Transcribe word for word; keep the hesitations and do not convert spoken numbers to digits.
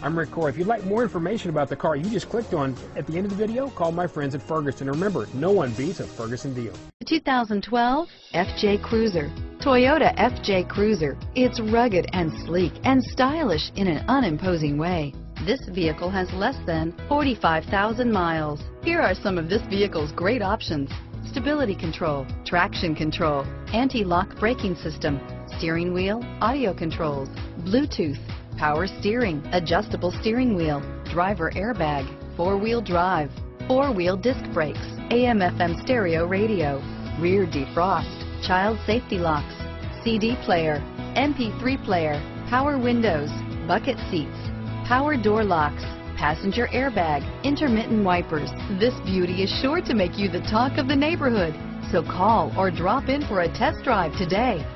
I'm Rick Corey. If you'd like more information about the car you just clicked on at the end of the video, call my friends at Ferguson. Remember, no one beats a Ferguson deal. two thousand twelve F J Cruiser. Toyota F J Cruiser. It's rugged and sleek and stylish in an unimposing way. This vehicle has less than forty-five thousand miles. Here are some of this vehicle's great options: stability control, traction control, anti-lock braking system, steering wheel audio controls, Bluetooth, power steering, adjustable steering wheel, driver airbag, four-wheel drive, four-wheel disc brakes, A M F M stereo radio, rear defrost, child safety locks, C D player, M P three player, power windows, bucket seats, power door locks, passenger airbag, intermittent wipers. This beauty is sure to make you the talk of the neighborhood. So call or drop in for a test drive today.